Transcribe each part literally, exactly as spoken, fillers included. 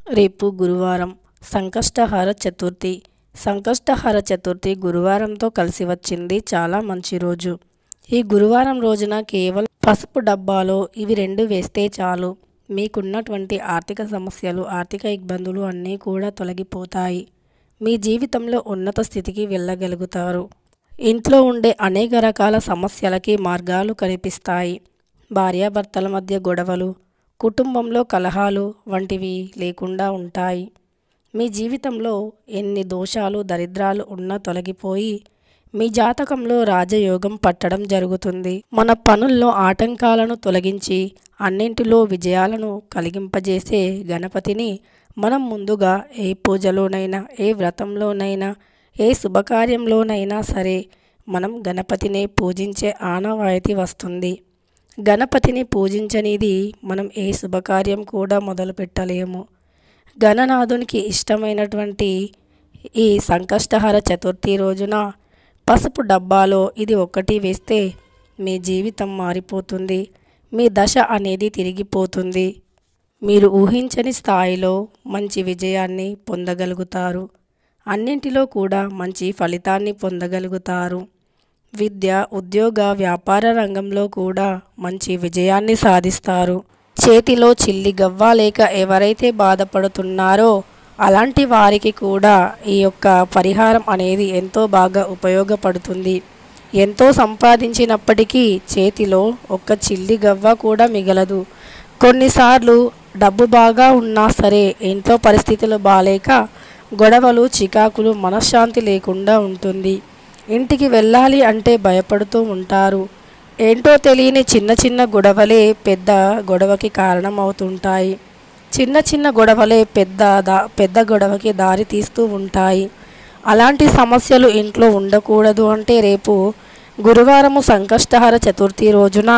రేపు గురువారం సంకష్టహార చతుర్థి. సంకష్టహార చతుర్థి గురువారంతో కలిసి వచ్చింది. చాలా మంచి రోజు. ఈ గురువారం రోజున కేవలం పసుపు డబ్బాలో ఇవి రెండు వేస్తే చాలు, మీకున్నటువంటి ఆర్థిక సమస్యలు, ఆర్థిక ఇబ్బందులు అన్నీ కూడా తొలగిపోతాయి. మీ జీవితంలో ఉన్నత స్థితికి వెళ్ళగలుగుతారు. ఇంట్లో ఉండే అనేక రకాల సమస్యలకి మార్గాలు కనిపిస్తాయి. భార్యాభర్తల మధ్య గొడవలు, కుటుంబంలో కలహాలు వంటివి లేకుండా ఉంటాయి. మీ జీవితంలో ఎన్ని దోషాలు, దరిద్రాలు ఉన్నా తొలగిపోయి మీ జాతకంలో రాజయోగం పట్టడం జరుగుతుంది. మన పనుల్లో ఆటంకాలను తొలగించి అన్నింటిలో విజయాలను కలిగింపజేసే గణపతిని మనం ముందుగా ఏ పూజలోనైనా, ఏ వ్రతంలోనైనా, ఏ శుభకార్యంలోనైనా సరే మనం గణపతిని పూజించే ఆనవాయితీ వస్తుంది. గణపతిని పూజించనిది మనం ఏ శుభకార్యం కూడా మొదలు పెట్టలేము. గణనాథునికి ఇష్టమైనటువంటి ఈ సంకష్టహార చతుర్థి రోజున పసుపు డబ్బాలో ఇది ఒక్కటి వేస్తే మీ జీవితం మారిపోతుంది. మీ దశ అనేది తిరిగిపోతుంది. మీరు ఊహించని స్థాయిలో మంచి విజయాన్ని పొందగలుగుతారు. అన్నింటిలో కూడా మంచి ఫలితాన్ని పొందగలుగుతారు. విద్య, ఉద్యోగ, వ్యాపార రంగంలో కూడా మంచి విజయాన్ని సాధిస్తారు. చేతిలో చిల్లి గవ్వ లేక ఎవరైతే బాధపడుతున్నారో అలాంటి వారికి కూడా ఈ యొక్క పరిహారం అనేది ఎంతో బాగా ఉపయోగపడుతుంది. ఎంతో సంపాదించినప్పటికీ చేతిలో ఒక్క చిల్లి గవ్వ కూడా మిగలదు. కొన్నిసార్లు డబ్బు బాగా ఉన్నా సరే ఇంట్లో పరిస్థితులు బాలేక గొడవలు, చికాకులు, మనశ్శాంతి లేకుండా ఉంటుంది. ఇంటికి వెళ్ళాలి అంటే భయపడుతూ ఉంటారు. ఏంటో తెలియని చిన్న చిన్న గొడవలే పెద్ద గొడవకి కారణం అవుతుంటాయి. చిన్న చిన్న గొడవలే పెద్ద దా పెద్ద గొడవకి దారి తీస్తూ ఉంటాయి. అలాంటి సమస్యలు ఇంట్లో ఉండకూడదు అంటే రేపు గురువారము సంకష్టహార చతుర్థి రోజున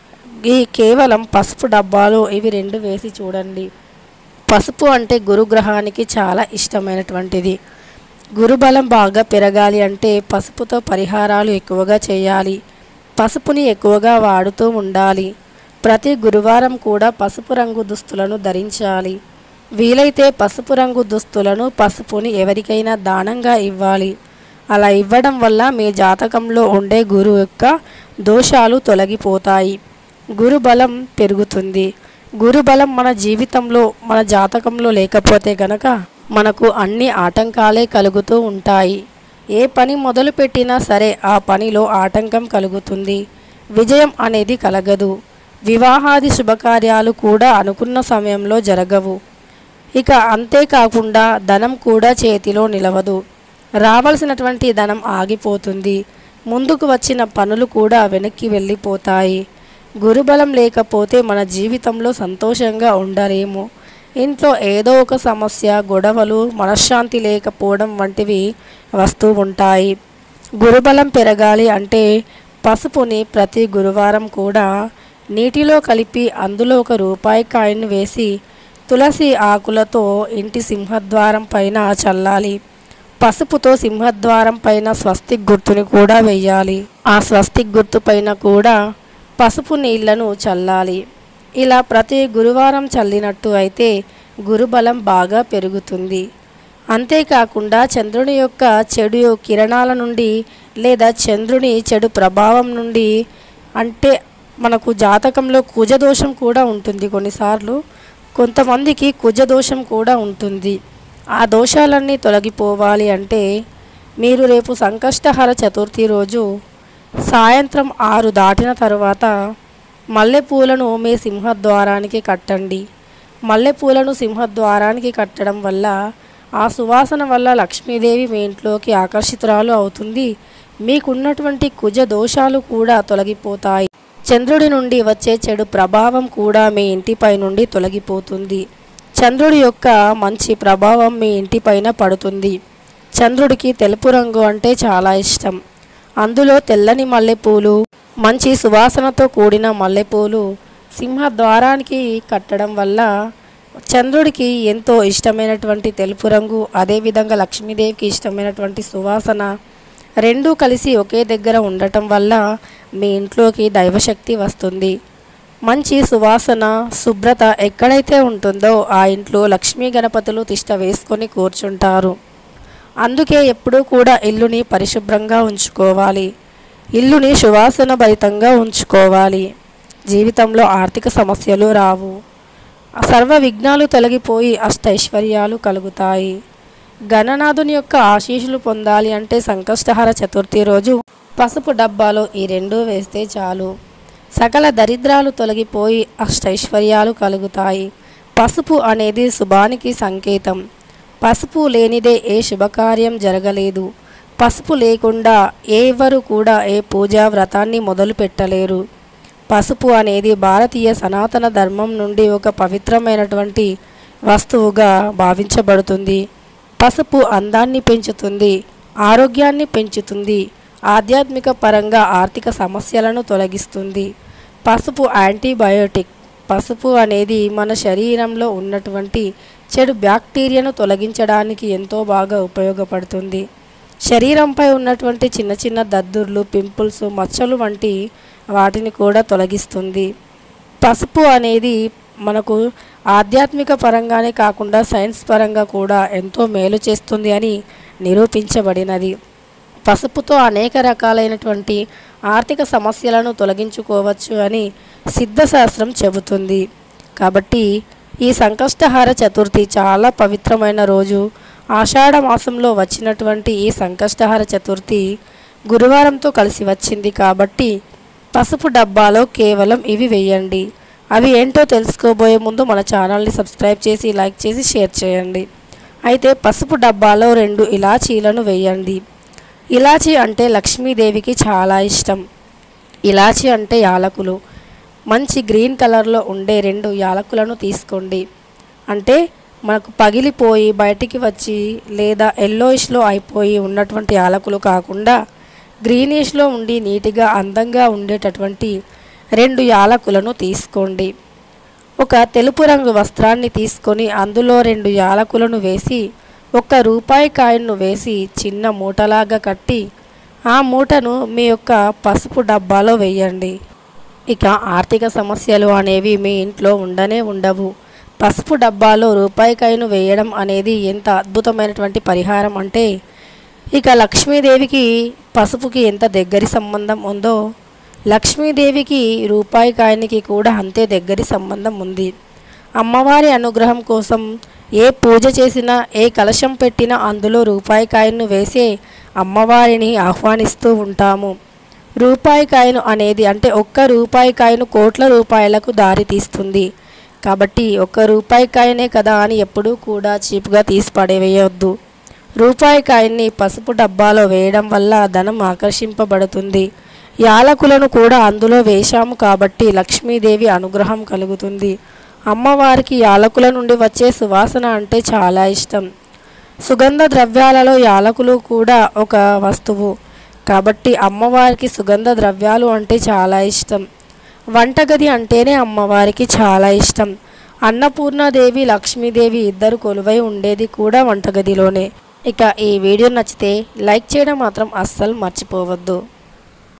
ఈ కేవలం పసుపు డబ్బాలో ఇవి రెండు వేసి చూడండి. పసుపు అంటే గురుగ్రహానికి చాలా ఇష్టమైనటువంటిది. గురుబలం బాగా పెరగాలి అంటే పసుపుతో పరిహారాలు ఎక్కువగా చేయాలి. పసుపుని ఎక్కువగా వాడుతూ ఉండాలి. ప్రతి గురువారం కూడా పసుపు రంగు దుస్తులను ధరించాలి. వీలైతే పసుపు రంగు దుస్తులను, పసుపుని ఎవరికైనా దానంగా ఇవ్వాలి. అలా ఇవ్వడం వల్ల మీ జాతకంలో ఉండే గురువు యొక్క దోషాలు తొలగిపోతాయి. గురుబలం పెరుగుతుంది. గురుబలం మన జీవితంలో, మన జాతకంలో లేకపోతే గనక మనకు అన్ని ఆటంకాలే కలుగుతూ ఉంటాయి. ఏ పని మొదలు పెట్టినా సరే ఆ పనిలో ఆటంకం కలుగుతుంది. విజయం అనేది కలగదు. వివాహాది శుభకార్యాలు కూడా అనుకున్న సమయంలో జరగవు. ఇక అంతేకాకుండా ధనం కూడా చేతిలో నిలవదు. రావాల్సినటువంటి ధనం ఆగిపోతుంది. ముందుకు వచ్చిన పనులు కూడా వెనక్కి వెళ్ళిపోతాయి. గురుబలం లేకపోతే మన జీవితంలో సంతోషంగా ఉండలేము. ఇంట్లో ఏదో ఒక సమస్య, గొడవలు, మనశ్శాంతి లేకపోవడం వంటివి వస్తూ ఉంటాయి. గురుబలం పెరగాలి అంటే పసుపుని ప్రతి గురువారం కూడా నీటిలో కలిపి అందులో ఒక రూపాయి కాయిన్ వేసి తులసి ఆకులతో ఇంటి సింహద్వారం పైన చల్లాలి. పసుపుతో సింహద్వారం పైన స్వస్తిక్ గుర్తుని కూడా వెయ్యాలి. ఆ స్వస్తిక్ గుర్తు పైన కూడా పసుపు నీళ్లను చల్లాలి. ఇలా ప్రతి గురువారం చల్లినట్టు అయితే గురుబలం బాగా పెరుగుతుంది. అంతేకాకుండా చంద్రుని యొక్క చెడు కిరణాల నుండి లేదా చంద్రుని చెడు ప్రభావం నుండి, అంటే మనకు జాతకంలో కుజదోషం కూడా ఉంటుంది. కొన్నిసార్లు కొంతమందికి కుజదోషం కూడా ఉంటుంది. ఆ దోషాలన్నీ తొలగిపోవాలి అంటే మీరు రేపు సంకష్టహార చతుర్థి రోజు సాయంత్రం ఆరు దాటిన తర్వాత మల్లెపూలను మీ సింహద్వారానికి కట్టండి. మల్లెపూలను సింహద్వారానికి కట్టడం వల్ల ఆ సువాసన వల్ల లక్ష్మీదేవి మీ ఇంట్లోకి ఆకర్షితురాలు అవుతుంది. మీకున్నటువంటి కుజ దోషాలు కూడా తొలగిపోతాయి. చంద్రుడి నుండి వచ్చే చెడు ప్రభావం కూడా మీ ఇంటిపై నుండి తొలగిపోతుంది. చంద్రుడి యొక్క మంచి ప్రభావం మీ ఇంటిపైన పడుతుంది. చంద్రుడికి తెలుపు రంగు అంటే చాలా ఇష్టం. అందులో తెల్లని మల్లెపూలు, మంచి సువాసనతో కూడిన మల్లెపూలు సింహద్వారానికి కట్టడం వల్ల చంద్రుడికి ఎంతో ఇష్టమైనటువంటి తెలుపు రంగు, అదేవిధంగా లక్ష్మీదేవికి ఇష్టమైనటువంటి సువాసన రెండూ కలిసి ఒకే దగ్గర ఉండటం వల్ల మీ ఇంట్లోకి దైవశక్తి వస్తుంది. మంచి సువాసన శుభ్రత ఎక్కడైతే ఉంటుందో ఆ ఇంట్లో లక్ష్మీ గణపతులు తిష్ట వేసుకొని కూర్చుంటారు. అందుకే ఎప్పుడూ కూడా ఇల్లుని పరిశుభ్రంగా ఉంచుకోవాలి. ఇల్లుని సువాసన భరితంగా ఉంచుకోవాలి. జీవితంలో ఆర్థిక సమస్యలు రావు. సర్వ విఘ్నాలు తొలగిపోయి అష్టైశ్వర్యాలు కలుగుతాయి. గణనాథుని యొక్క ఆశీస్సులు పొందాలి అంటే సంకష్టహర చతుర్థి రోజు పసుపు డబ్బాలో ఈ రెండు వేస్తే చాలు. సకల దరిద్రాలు తొలగిపోయి అష్టైశ్వర్యాలు కలుగుతాయి. పసుపు అనేది శుభానికి సంకేతం. పసుపు లేనిదే ఏ శుభకార్యం జరగలేదు. పసుపు లేకుండా ఎవరు కూడా ఏ పూజా వ్రతాన్ని మొదలు పెట్టలేరు. పసుపు అనేది భారతీయ సనాతన ధర్మం నుండి ఒక పవిత్రమైనటువంటి వస్తువుగా భావించబడుతుంది. పసుపు అందాన్ని పెంచుతుంది, ఆరోగ్యాన్ని పెంచుతుంది, ఆధ్యాత్మిక పరంగా ఆర్థిక సమస్యలను తొలగిస్తుంది. పసుపు యాంటీబయోటిక్. పసుపు అనేది మన శరీరంలో ఉన్నటువంటి చెడు బ్యాక్టీరియాను తొలగించడానికి ఎంతో బాగా ఉపయోగపడుతుంది. శరీరంపై ఉన్నటువంటి చిన్న చిన్న దద్దుర్లు, పింపుల్స్, మచ్చలు వంటి వాటిని కూడా తొలగిస్తుంది. పసుపు అనేది మనకు ఆధ్యాత్మిక పరంగానే కాకుండా సైన్స్ పరంగా కూడా ఎంతో మేలు చేస్తుంది అని నిరూపించబడినది. పసుపుతో అనేక రకాలైనటువంటి ఆర్థిక సమస్యలను తొలగించుకోవచ్చు అని సిద్ధశాస్త్రం చెబుతుంది. కాబట్టి ఈ సంకష్టహార చతుర్థి చాలా పవిత్రమైన రోజు. ఆషాఢ మాసంలో వచ్చినటువంటి ఈ సంకష్టహార చతుర్థి గురువారంతో కలిసి వచ్చింది. కాబట్టి పసుపు డబ్బాలో కేవలం ఇవి వేయండి. అవి ఏంటో తెలుసుకోబోయే ముందు మన ఛానల్ని సబ్స్క్రైబ్ చేసి లైక్ చేసి షేర్ చేయండి. అయితే పసుపు డబ్బాలో రెండు ఇలాచీలను వేయండి. ఇలాచీ అంటే లక్ష్మీదేవికి చాలా ఇష్టం. ఇలాచీ అంటే యాలకులు. మంచి గ్రీన్ కలర్లో ఉండే రెండు యాలకులను తీసుకోండి. అంటే మనకు పగిలిపోయి బయటికి వచ్చి లేదా ఎల్లోయిష్లో అయిపోయి ఉన్నటువంటి యాలకులు కాకుండా గ్రీనిష్లో ఉండి నీట్గా అందంగా ఉండేటటువంటి రెండు యాలకులను తీసుకోండి. ఒక తెలుపు రంగు వస్త్రాన్ని తీసుకొని అందులో రెండు యాలకులను వేసి ఒక్క రూపాయి కాయను వేసి చిన్న మూటలాగా కట్టి ఆ మూటను మీ యొక్క పసుపు డబ్బాలో వేయండి. ఇక ఆర్థిక సమస్యలు అనేవి మీ ఇంట్లో ఉండనే ఉండవు. పసుపు డబ్బాలో రూపాయి కాయను వేయడం అనేది ఎంత అద్భుతమైనటువంటి పరిహారం అంటే ఇక లక్ష్మీదేవికి పసుపుకి ఎంత దగ్గరి సంబంధం ఉందో లక్ష్మీదేవికి రూపాయి కాయనికి కూడా అంతే దగ్గరి సంబంధం ఉంది. అమ్మవారి అనుగ్రహం కోసం ఏ పూజ చేసినా ఏ కలశం పెట్టినా అందులో రూపాయి కాయను వేసే అమ్మవారిని ఆహ్వానిస్తూ ఉంటాము. రూపాయి కాయను అనేది అంటే ఒక్క రూపాయి కాయను కోట్ల రూపాయలకు దారి తీస్తుంది. కాబట్టి ఒక్క రూపాయి కాయనే కదా అని ఎప్పుడూ కూడా చీప్గా తీసి పడేవేయొద్దు. రూపాయి కాయన్ని పసుపు డబ్బాలో వేయడం వల్ల ధనం ఆకర్షింపబడుతుంది. యాలకులను కూడా అందులో వేశాము కాబట్టి లక్ష్మీదేవి అనుగ్రహం కలుగుతుంది. అమ్మవారికి యాలకుల నుండి వచ్చే సువాసన అంటే చాలా ఇష్టం. సుగంధ ద్రవ్యాలలో యాలకులు కూడా ఒక వస్తువు. కాబట్టి అమ్మవారికి సుగంధ ద్రవ్యాలు అంటే చాలా ఇష్టం. వంటగది అంటేనే అమ్మవారికి చాలా ఇష్టం. అన్నపూర్ణాదేవి లక్ష్మీదేవి ఇద్దరు కొలువై ఉండేది కూడా వంటగదిలోనే. ఇక ఈ వీడియో నచ్చితే లైక్ చేయడం మాత్రం అస్సలు మర్చిపోవద్దు.